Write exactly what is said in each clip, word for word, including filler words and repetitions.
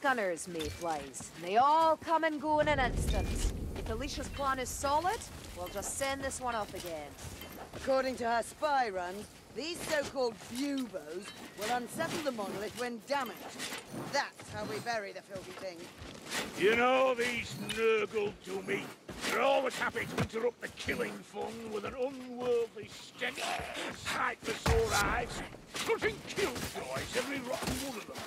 gunners, mayflies. They all come and go in an instant. If Alicia's plan is solid, we'll just send this one off again. According to her spy runs, these so-called buboes will unsettle the monolith when damaged. That's how we bury the filthy thing. You know these Nurgle to me. They're always happy to interrupt the killing fun with an unworldly stench, sight for sore eyes, cutting killjoys, every rotten one of them.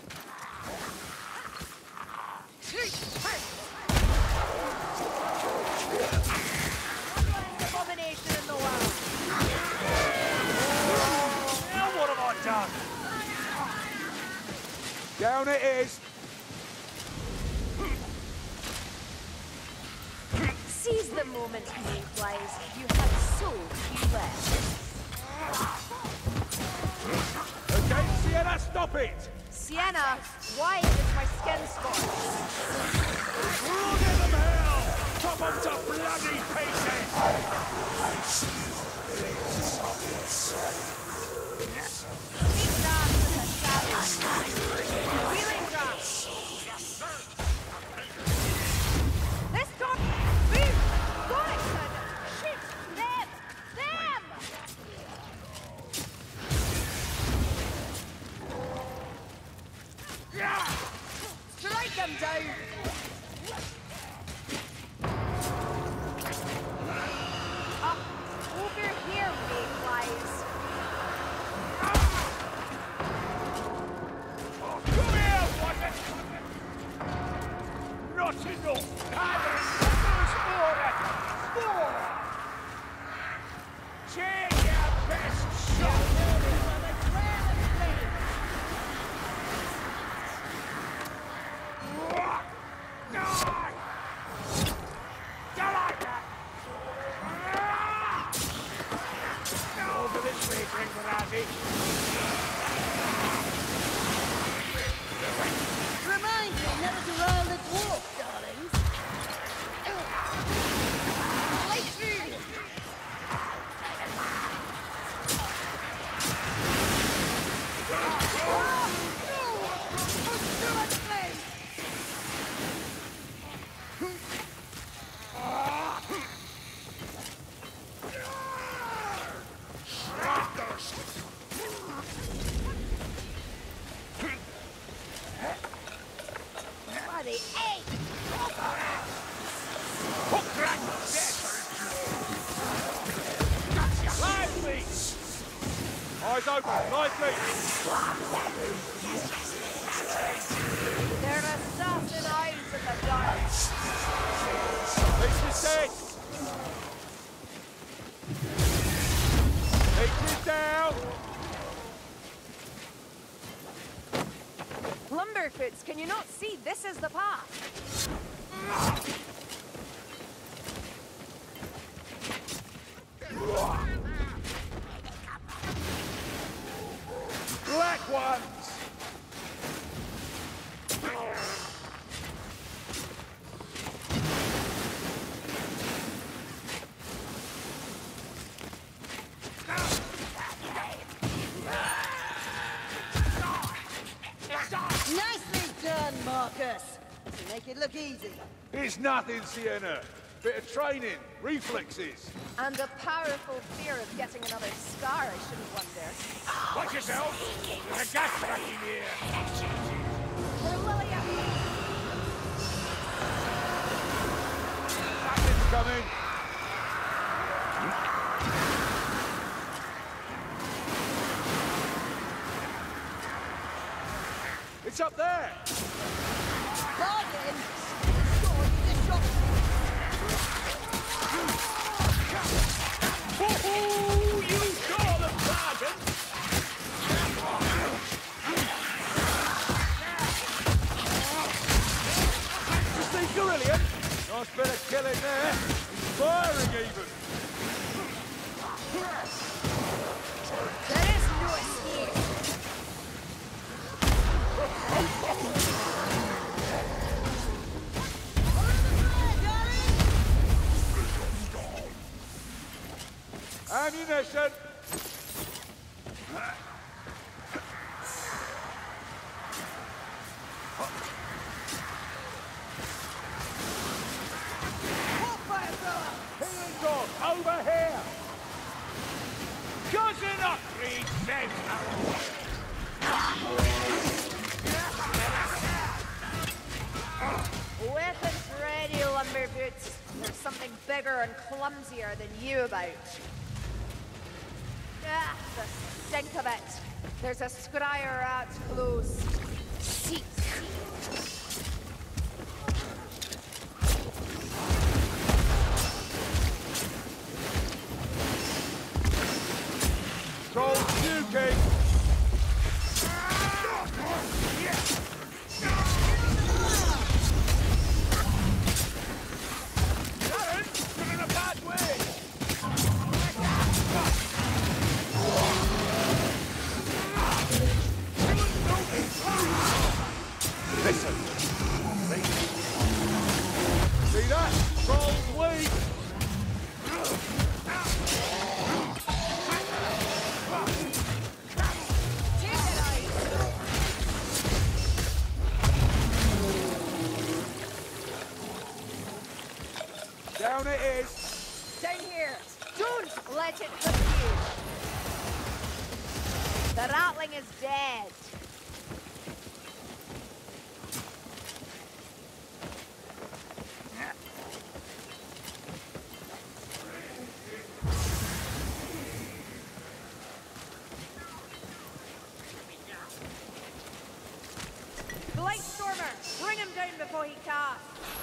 Abomination in the world. Now what have I done? Down it is. Seize the moment, mayflies. You have so few left. Okay, Sienna, stop it! Sienna, why is my skin scorched? Run in them hell! Chop them to bloody pieces! Big dance with a savage. Wheeling drum. This time, move! Gorixon! Shoot them! Them! Strike them down! Up over here, mayflies. Come here, Watson! Not enough! Time for order! More! Take your best shot! Over this way, Gringorazzi. Remind me never to roll the dwarf, darlings. Right through! Oh, no! Oh, too much flame! Bloody eight! Hook rat! Lively! Eyes open, lively! There are assassin eyes in the dark. Leech is dead! Leech is down! Lumberfoots, can you not see this is the path? Black ones! Nicely done, Marcus! To make it look easy. It's nothing, Sienna. Bit of training, reflexes. And a powerful fear of getting another scar, I shouldn't wonder. Watch yourself! There's a gas back in here! For Lillian! Captain's coming! It's up there! Bargain! Sure, you just shot Woohoo! You saw the bargain! You see, brilliant! Nice bit of killing there. Firing even. There is no escape! Ammunition! Cousin Ockreed says Weapons ready, lumberboots. There's something bigger and clumsier than you about. Ah, the stink of it. There's a scryer rat close. See, Trolls you, King! Listen. See that? Troll's weak. Down it is. down here. Don't let it hit you. The ratling is dead. Blightstormer, bring him down before he casts.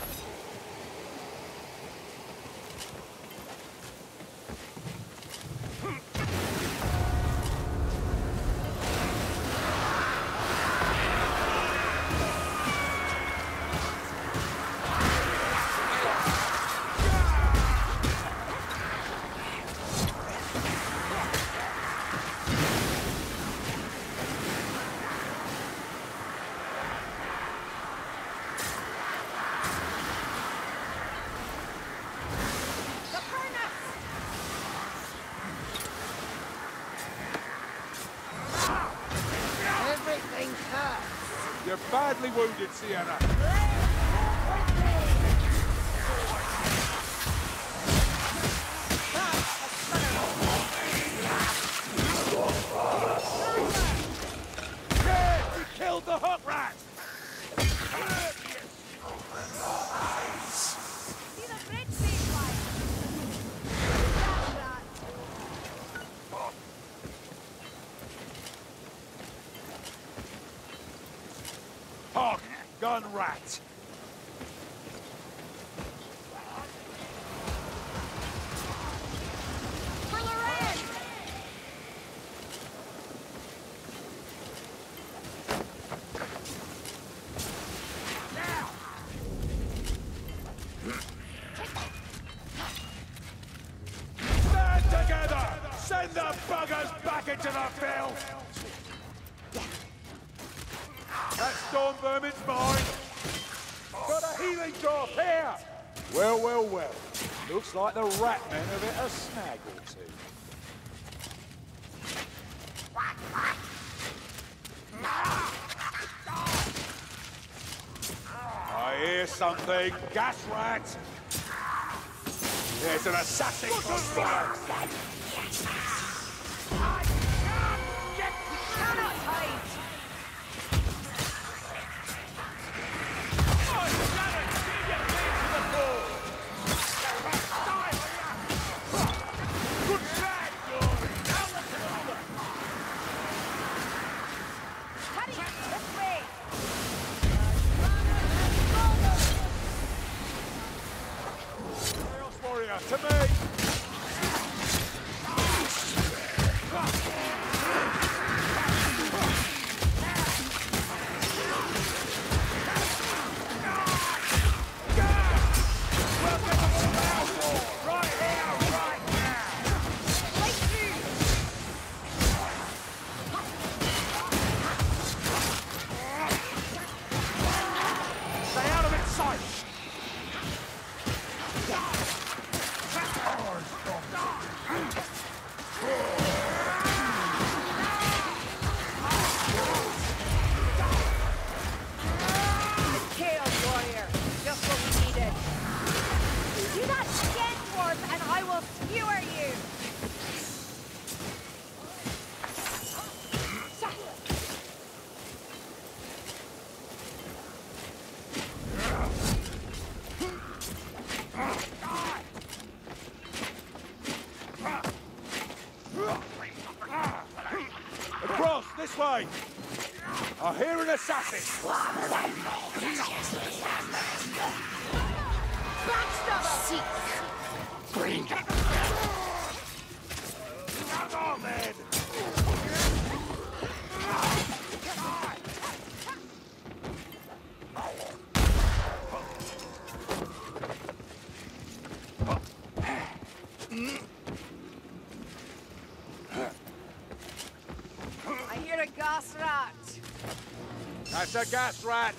You're badly wounded, Sienna. Yeah, we killed the hot rat! See the great face line. Hog, gun rat. For Lorraine! Stand together! Send the buggers back into the field! That storm vermin's mine! Got a healing drop here! Well, well, well. Looks like the rat men have hit a snag or two. I hear something. Gas rat! There's an assassin crossfire! I can't get... Cannot hide! To me! Stay out of its sight! assassin! Backstabber! Seek. Bring. Come on, then! I hear a gas rat. That's a gas rat!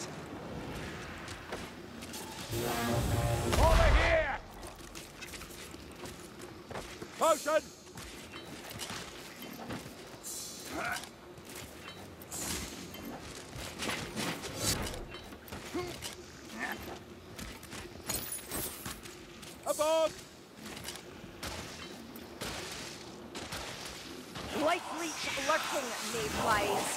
Over here! Potion! Aboard! Life leech lurking, mayflies.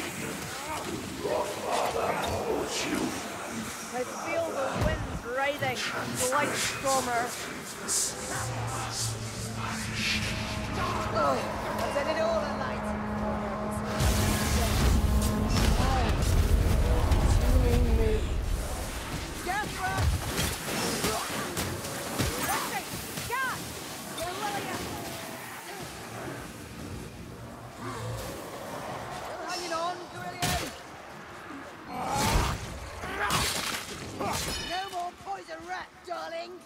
I feel the wind riding, Blightstormer. Oh, I've done it all alight. Gas rat! Richard! Gas! You're Lillian! Still hanging on, Guerrillier? No more poison rat, darlings!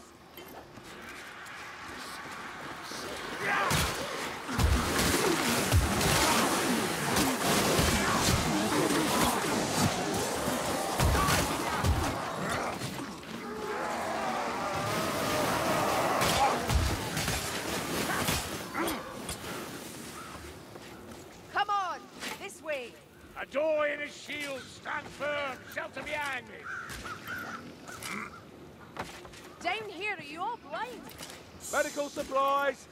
Come on! This way! A door in a shield, stand firm, shelter behind me. Down here, are you all blind? Medical supplies!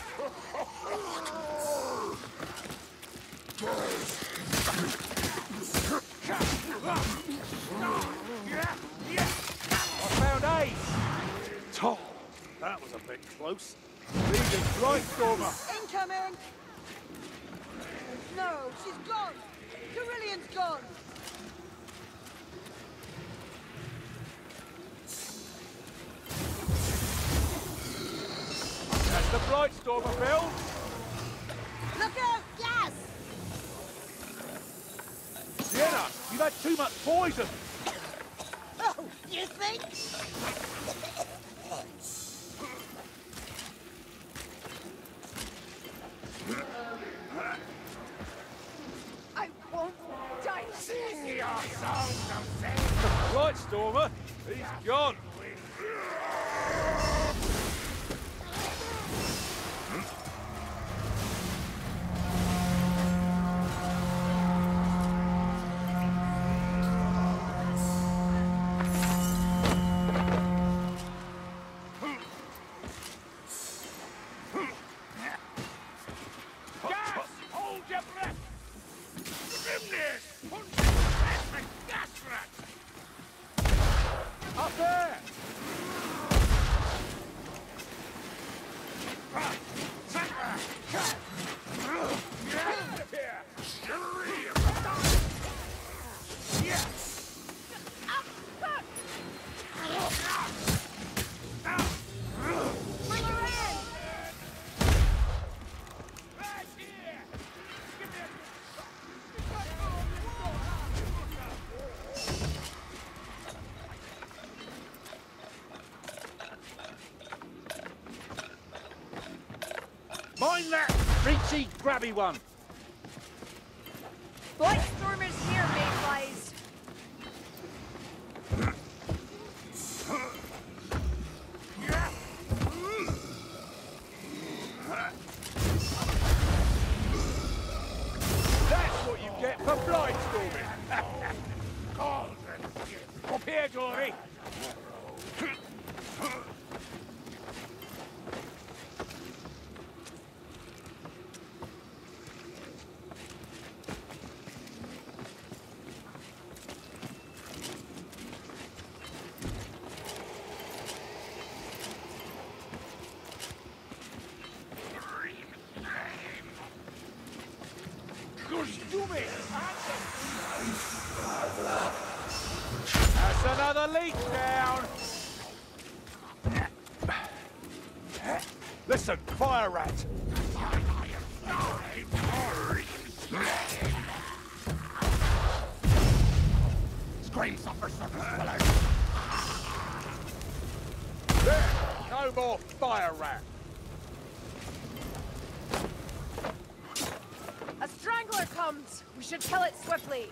I found aid! Tom, that was a bit close. Leading Blightstormer! Incoming! No, she's gone! Carillian's gone! That's the Blightstormer, Bill! Look out! Gas! Sienna, you've had too much poison! Oh, you think? I won't die. Blightstormer, he's gone! Gas! Hold your breath! Grimness! Punch the gas rat! Up there! Mind that reachy, grabby one! Blightstormer's here, mayflies. That's what you get for Blightstorming! Up here, Dory! Gosh, do me! That's another leak down. Listen, fire rat. Scream suffer surface. There, no more fire rat. A strangler comes! We should kill it swiftly!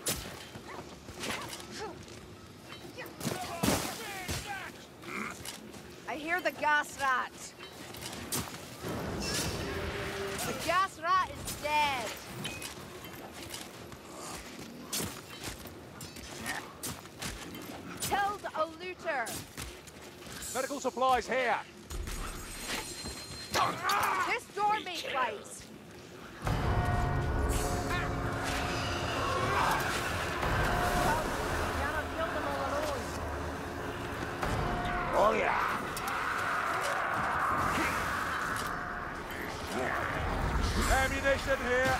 I hear the gas rat. The gas rat is dead. Killed a looter. Medical supplies here. This door may flies. Oh yeah. Ammunition here.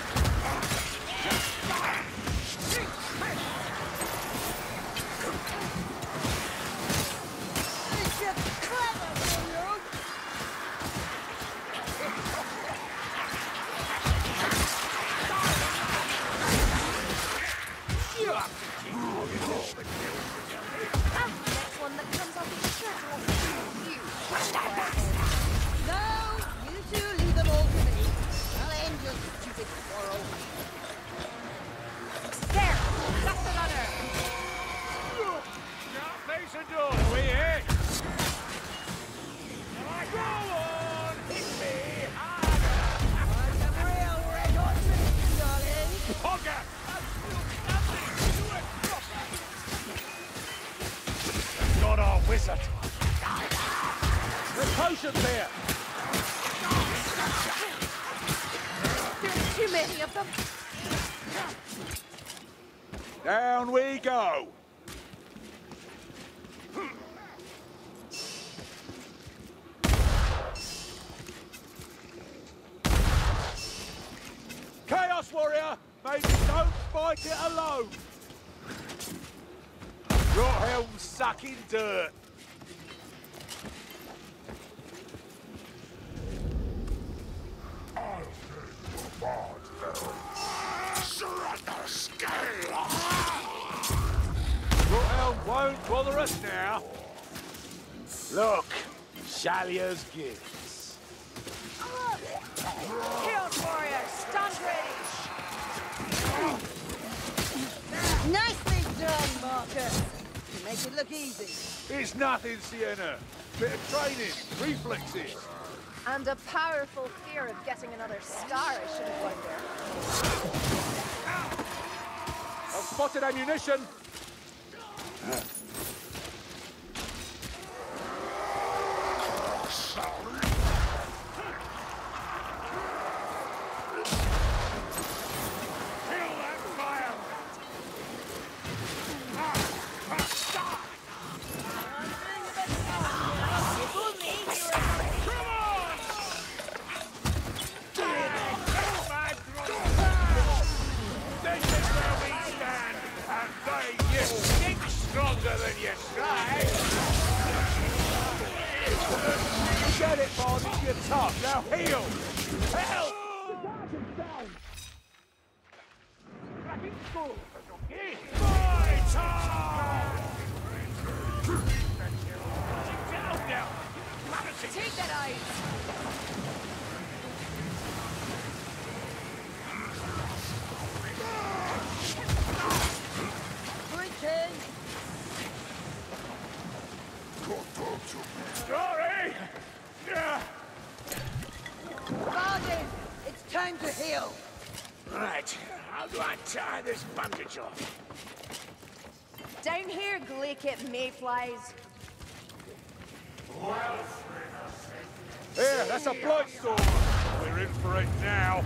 Wizard. There's potions here. There's too many of them. Down we go. Chaos Warrior, maybe don't fight it alone. Your helm's sucking dirt. Surrender scale! Your helm won't bother us now. Look, Shalier's gifts. Chaos Warrior, stand ready. Nicely done, Marcus. You make it look easy. It's nothing, Sienna. Bit of training, reflexes. And a powerful fear of getting another scar, I shouldn't wonder. I've spotted ammunition. Get it, Barney, you're tough. Now heal! Help! Take that ice! Breaking! Sorry! Yeah. Bardin, it's time to heal. Right, how do I tie this bandage off? Down here, Glaikit mayflies. Here, that's a blight storm. We're in for it now.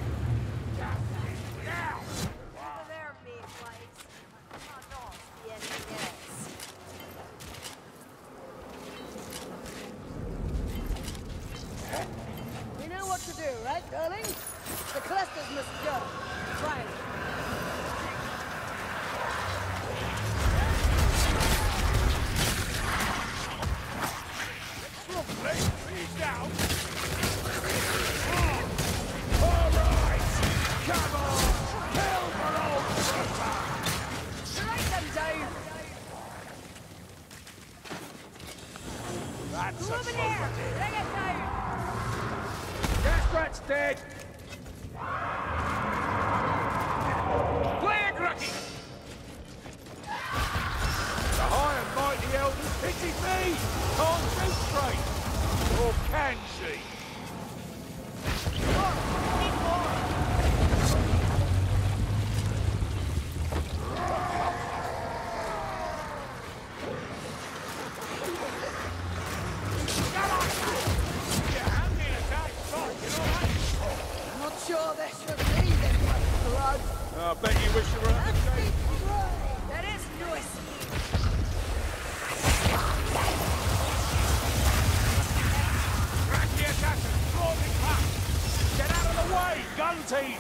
Over there, mayflies. Cannot be anything else. We know what to do, right, darling? The clusters must go. Try it. That's a Over there! Bring it down! Gas rat's dead! Plague Rocky! The high and mighty elders pity me! Can't see straight! Or can see! Sure there should be this much blood. I bet you wish you were at the gate. There is no escape. Crack the assassin! Closing path! Get out of the way! Gun team!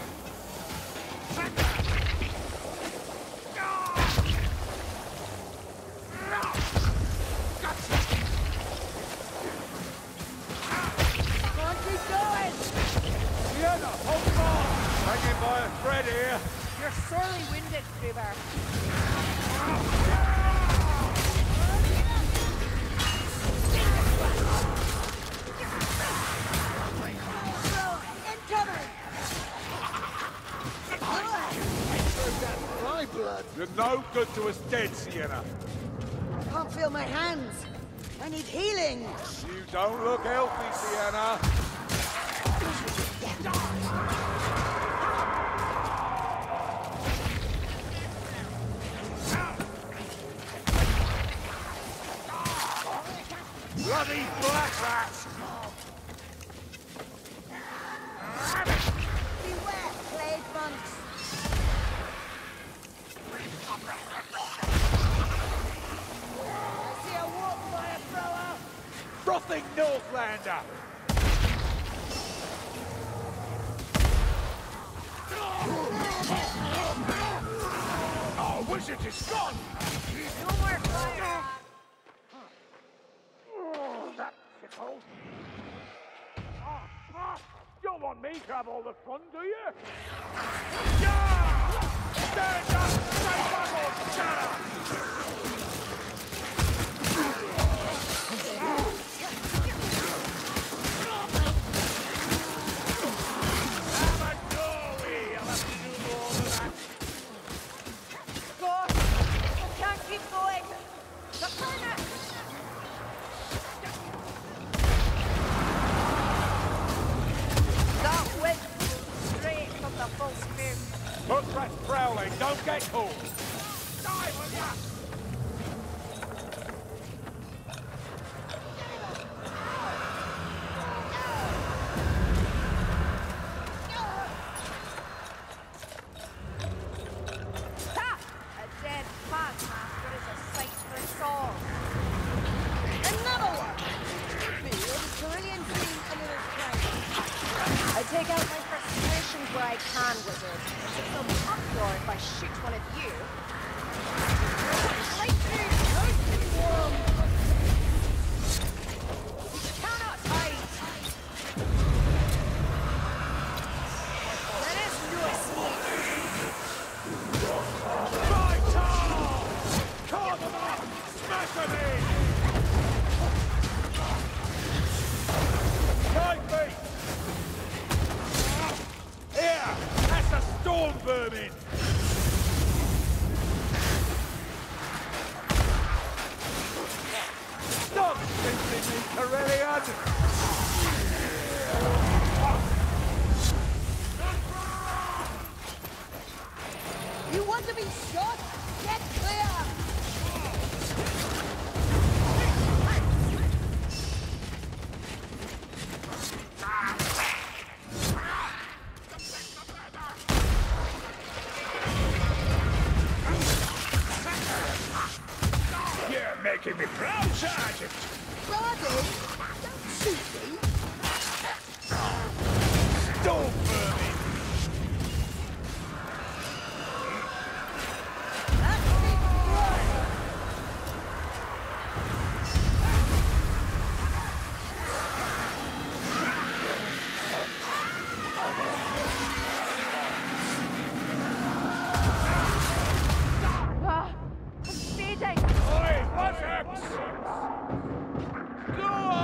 Come on, keep going! Sienna, hold on! Hanging by a thread here. You're sorely wounded, Gruber. Incoming! My blood. You're no good to us dead, Sienna. I can't feel my hands. I need healing. You don't look healthy, Sienna. Bloody black rats! Beware, plague monks. I see a warp fire thrower. Frothing Northlander! Oh, wizard is gone! No more fire. Oh, that shithole. Oh, oh, don't want me to have all the fun, do you? Yeah! Stand up! Stay bubble! Shut up! Have a doorway! I'll have to do more than that. Go! We can't keep going! The furnace! That wind blew straight from the false moon. Hook rats prowling, don't get caught! Die, will ya? Ha! A dead pantmaster is a sight for sore. Another one. Me, the Carillion seem a little strange. I take out my frustrations where I can, wizard. It's some uproar if I shoot one of you. Lightning! Lightning worm! We cannot hide! There is no escape! Right on! Call them up! Smash them in! Right feet! Here! That's a storm vermin! Stop thinking me, Carillion! You want to be shot? Get clear! You're making me proud, Sergeant! Bloody! Don't shoot me! Storm vermin! That's me blood! Ah! I'm fading! Oi, what's up? Go on!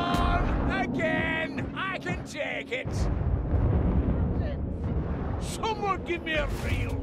it! Someone give me a reel!